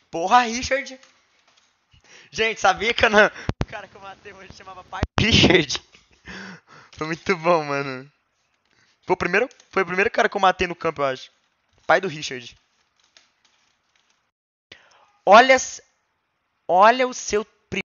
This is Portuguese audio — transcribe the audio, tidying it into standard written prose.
Porra, Richard. Gente, sabia que o cara que eu matei hoje chamava pai Richard? Foi muito bom, mano. Foi o primeiro cara que eu matei no campo, eu acho. Pai do Richard. Olha, olha o seu